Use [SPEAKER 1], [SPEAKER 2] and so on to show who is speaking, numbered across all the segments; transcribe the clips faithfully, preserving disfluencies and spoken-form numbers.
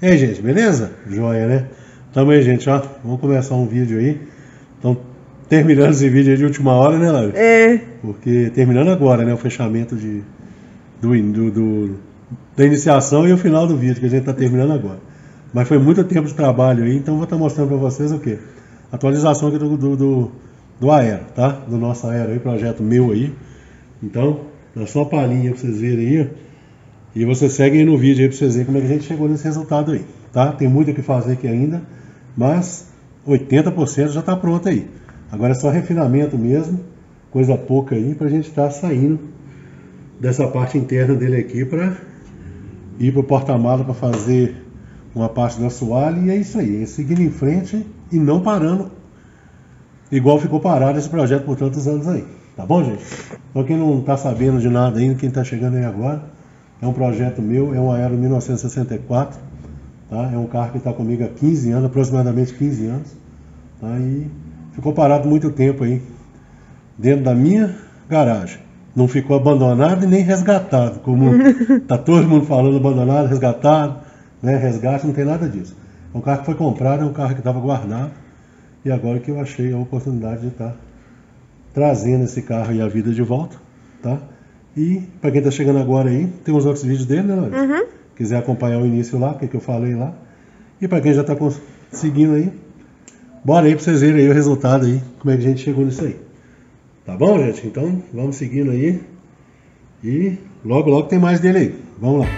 [SPEAKER 1] E aí, gente, beleza? Joia, né? Tamo aí, gente, ó. Vamos começar um vídeo aí. Então, terminando esse vídeo aí de última hora, né, Laura?
[SPEAKER 2] É.
[SPEAKER 1] Porque terminando agora, né, o fechamento de, do, do, do, da iniciação e o final do vídeo, que a gente tá terminando agora. Mas foi muito tempo de trabalho aí, então vou estar mostrando pra vocês o quê? Atualização aqui do, do, do, do Aero, tá? Do nosso Aero aí, projeto meu aí. Então, dá só uma palhinha pra vocês verem aí, ó. E você segue aí no vídeo aí pra vocês verem como é que a gente chegou nesse resultado aí, tá? Tem muito o que fazer aqui ainda, mas oitenta por cento já tá pronto aí. Agora é só refinamento mesmo, coisa pouca aí, pra gente estar saindo dessa parte interna dele aqui pra ir pro porta-mala pra fazer uma parte do assoalho, e é isso aí, é seguindo em frente e não parando, igual ficou parado esse projeto por tantos anos aí, tá bom, gente? Então quem não tá sabendo de nada ainda, quem tá chegando aí agora, é um projeto meu, é um Aero mil novecentos e sessenta e quatro, tá? É um carro que está comigo há quinze anos, aproximadamente quinze anos, tá? E ficou parado muito tempo aí, dentro da minha garagem. Não ficou abandonado e nem resgatado, como tá todo mundo falando, abandonado, resgatado, né? Resgate, não tem nada disso. É um carro que foi comprado, é um carro que estava guardado, e agora que eu achei a oportunidade de estar trazendo esse carro e a vida de volta, tá? E para quem está chegando agora aí, tem os outros vídeos dele, né, Larissa?
[SPEAKER 2] Uhum.
[SPEAKER 1] Quiser acompanhar o início lá, o que, que eu falei lá. E para quem já está seguindo aí, bora aí para vocês verem aí o resultado aí, como é que a gente chegou nisso aí. Tá bom, gente? Então, vamos seguindo aí. E logo, logo tem mais dele aí. Vamos lá.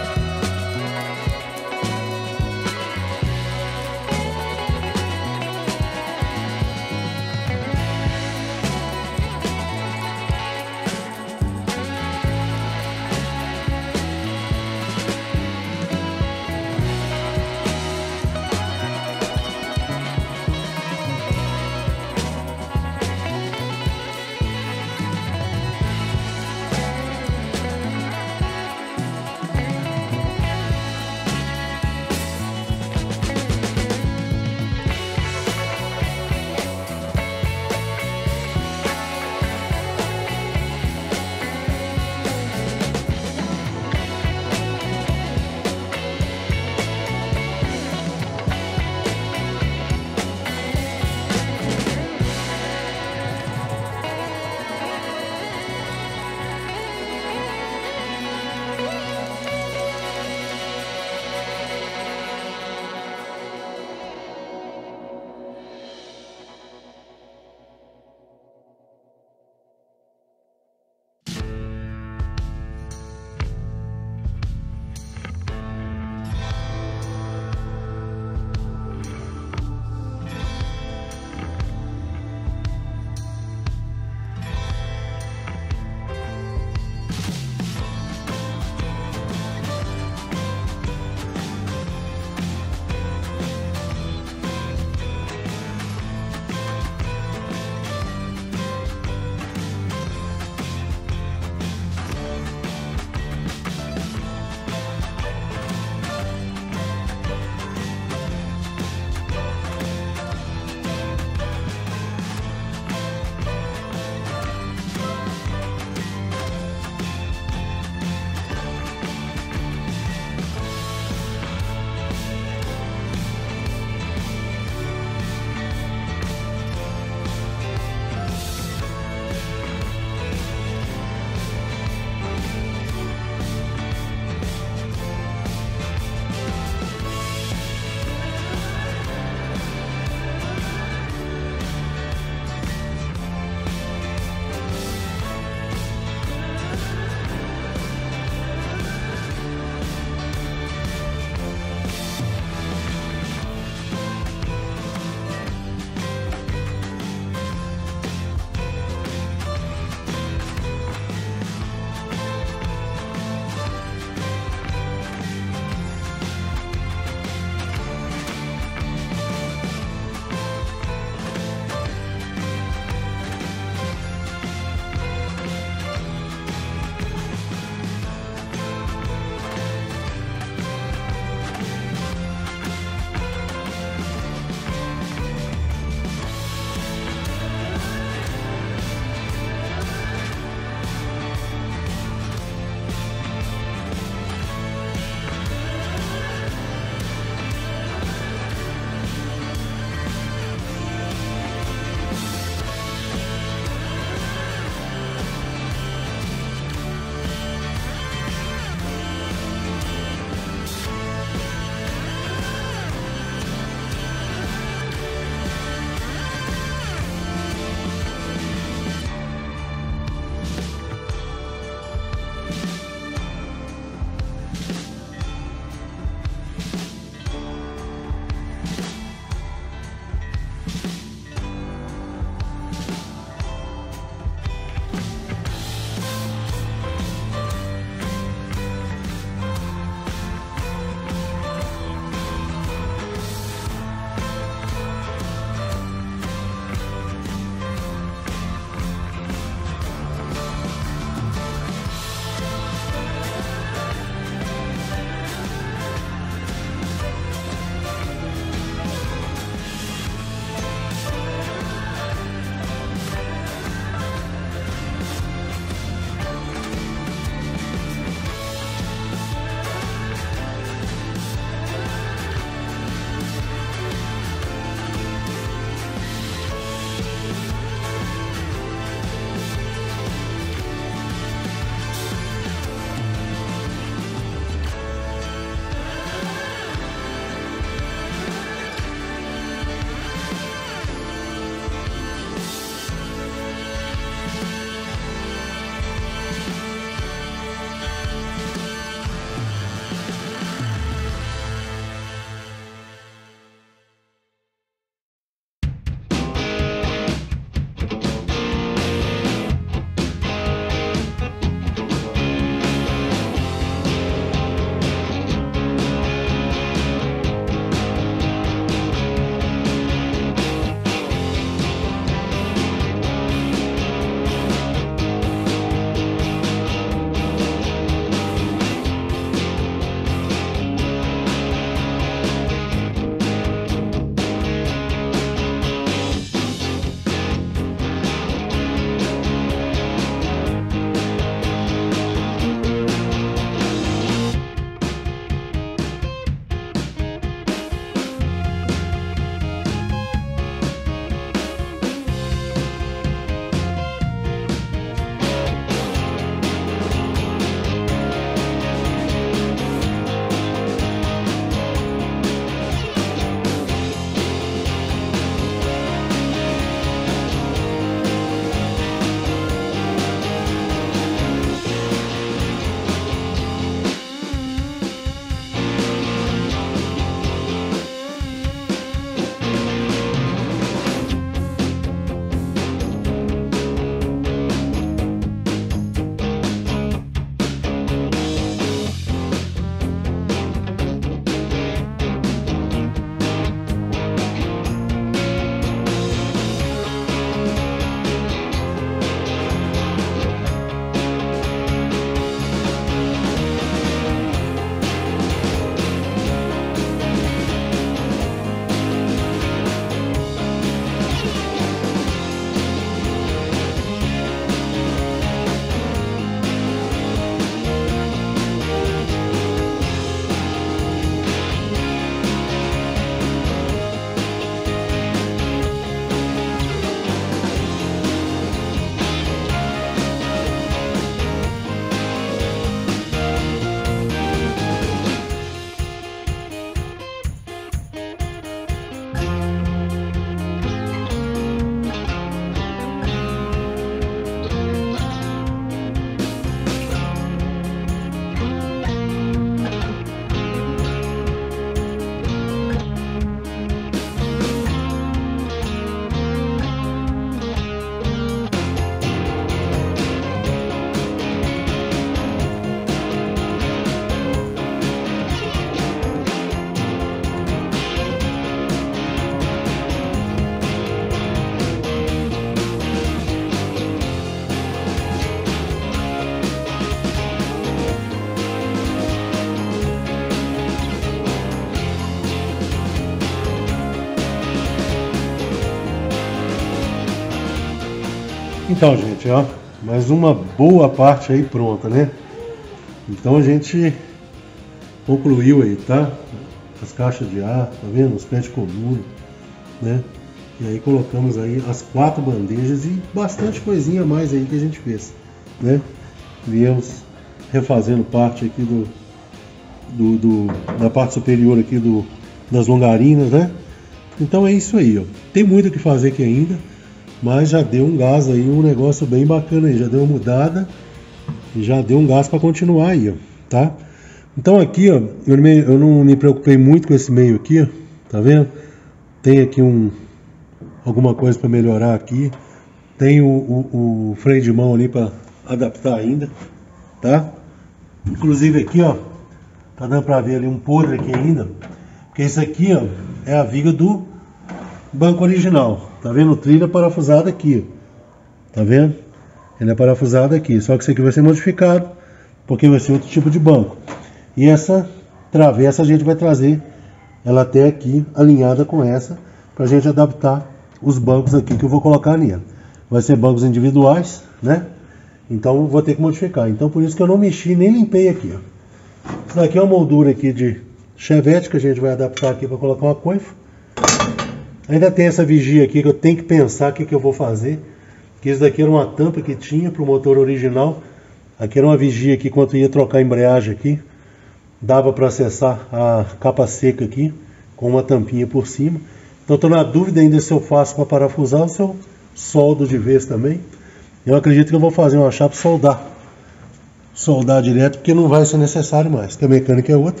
[SPEAKER 1] Então, gente, ó, mais uma boa parte aí pronta, né? Então a gente concluiu aí, tá? As caixas de ar, tá vendo? Os pés de coluna, né? E aí colocamos aí as quatro bandejas e bastante coisinha a mais aí que a gente fez, né? Viemos refazendo parte aqui do, do, do da parte superior aqui do, das longarinas, né? Então é isso aí, ó. Tem muito o que fazer aqui ainda, mas já deu um gás aí, um negócio bem bacana aí, já deu uma mudada e já deu um gás para continuar aí, ó, tá? Então aqui, ó, eu, me, eu não me preocupei muito com esse meio aqui, ó, tá vendo? Tem aqui um alguma coisa para melhorar aqui, tem o, o, o freio de mão ali para adaptar ainda, tá? Inclusive aqui, ó, tá dando para ver ali um podre aqui ainda, porque isso aqui, ó, é a viga do banco original, tá vendo? O trilho é parafusado aqui, tá vendo? Ele é parafusado aqui, só que isso aqui vai ser modificado, porque vai ser outro tipo de banco. E essa travessa a gente vai trazer ela até aqui, alinhada com essa, pra gente adaptar os bancos aqui que eu vou colocar nele. Vai ser bancos individuais, né? Então vou ter que modificar. Então por isso que eu não mexi nem limpei aqui, ó. Isso daqui é uma moldura aqui de chevette que a gente vai adaptar aqui para colocar uma coifa. Ainda tem essa vigia aqui que eu tenho que pensar o que, que eu vou fazer. Que isso daqui era uma tampa que tinha para o motor original. Aqui era uma vigia aqui quando ia trocar a embreagem aqui. Dava para acessar a capa seca aqui com uma tampinha por cima. Então estou na dúvida ainda se eu faço para parafusar ou se eu soldo de vez também. Eu acredito que eu vou fazer uma chapa soldar. Soldar direto porque não vai ser necessário mais, porque a mecânica é outra.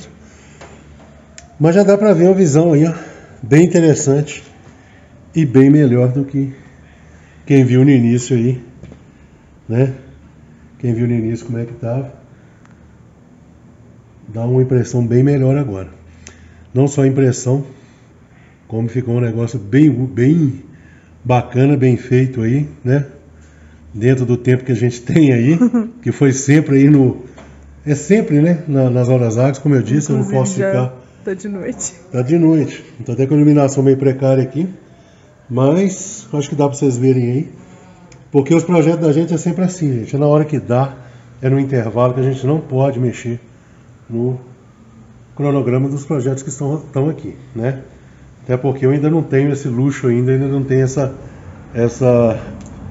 [SPEAKER 1] Mas já dá para ver uma visão aí, ó, bem interessante e bem melhor do que quem viu no início aí, né? Quem viu no início como é que tava. Dá uma impressão bem melhor agora. Não só a impressão, como ficou um negócio bem, bem bacana, bem feito aí, né? Dentro do tempo que a gente tem aí, que foi sempre aí no... É sempre, né? Na, nas horas vagas, como eu disse, inclusive, eu não posso ficar...
[SPEAKER 2] Tá de noite.
[SPEAKER 1] Tá de noite. Então até com a iluminação meio precária aqui. Mas acho que dá para vocês verem aí. Porque os projetos da gente é sempre assim, gente. É na hora que dá, é no intervalo que a gente não pode mexer no cronograma dos projetos que estão, estão aqui, né? Até porque eu ainda não tenho esse luxo ainda, ainda não tenho essa, essa,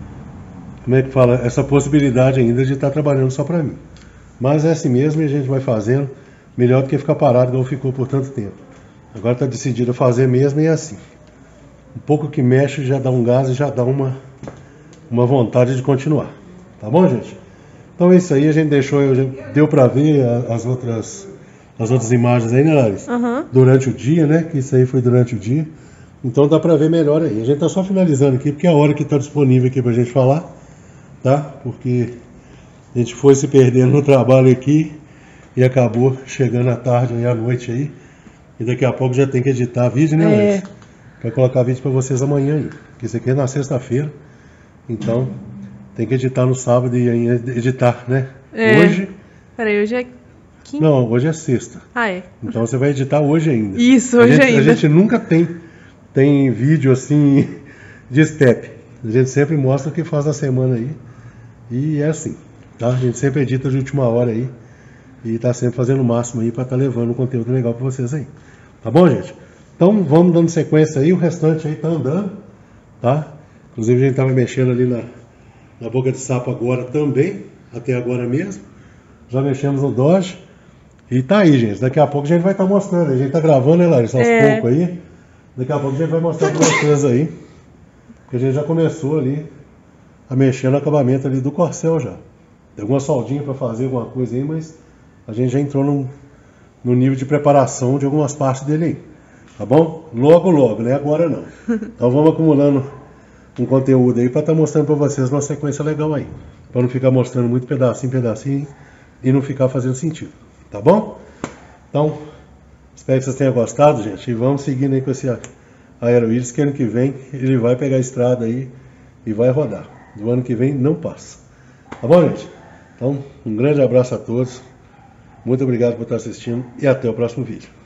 [SPEAKER 1] como é que fala, essa possibilidade ainda de estar trabalhando só para mim. Mas é assim mesmo e a gente vai fazendo, melhor do que ficar parado igual ficou por tanto tempo. Agora está decidido a fazer mesmo e é assim. Um pouco que mexe já dá um gás e já dá uma, uma vontade de continuar. Tá bom, gente? Então é isso aí, a gente deixou, deu para ver as outras... As outras imagens aí, né, Larissa?
[SPEAKER 2] Uhum.
[SPEAKER 1] Durante o dia, né? Que isso aí foi durante o dia. Então dá pra ver melhor aí. A gente tá só finalizando aqui, porque é a hora que tá disponível aqui pra gente falar, tá? Porque a gente foi se perdendo no trabalho aqui e acabou chegando à tarde aí, à noite aí. E daqui a pouco já tem que editar vídeo, né, Larissa? É. Pra colocar vídeo pra vocês amanhã aí. Porque isso aqui é na sexta-feira. Então tem que editar no sábado e aí editar, né?
[SPEAKER 2] É.
[SPEAKER 1] Hoje...
[SPEAKER 2] Peraí, hoje é... Quinta?
[SPEAKER 1] Não, hoje é sexta.
[SPEAKER 2] Ah, é?
[SPEAKER 1] Então você vai editar hoje ainda.
[SPEAKER 2] Isso, hoje
[SPEAKER 1] a gente,
[SPEAKER 2] ainda.
[SPEAKER 1] A gente nunca tem, tem vídeo assim de step. A gente sempre mostra o que faz na semana aí. E é assim, tá? A gente sempre edita de última hora aí. E tá sempre fazendo o máximo aí pra estar tá levando um conteúdo legal pra vocês aí. Tá bom, gente? Então vamos dando sequência aí. O restante aí tá andando, tá? Inclusive a gente tava mexendo ali na, na boca de sapo agora também. Até agora mesmo. Já mexemos no Dodge. E tá aí, gente. Daqui a pouco a gente vai estar tá mostrando. A gente tá gravando, né, Larissa? Aos
[SPEAKER 2] é.
[SPEAKER 1] poucos aí. Daqui a pouco a gente vai mostrar pra vocês aí. Porque a gente já começou ali a mexer no acabamento ali do Corcel já. Tem alguma soldinha para fazer, alguma coisa aí, mas a gente já entrou no, no nível de preparação de algumas partes dele aí. Tá bom? Logo, logo, né? Agora não. Então vamos acumulando um conteúdo aí para estar tá mostrando para vocês uma sequência legal aí. Para não ficar mostrando muito pedacinho, pedacinho e não ficar fazendo sentido. Tá bom? Então, espero que vocês tenham gostado, gente. E vamos seguindo aí com esse Aeroíris, que ano que vem ele vai pegar a estrada aí e vai rodar. Do ano que vem não passa. Tá bom, gente? Então, um grande abraço a todos. Muito obrigado por estar assistindo e até o próximo vídeo.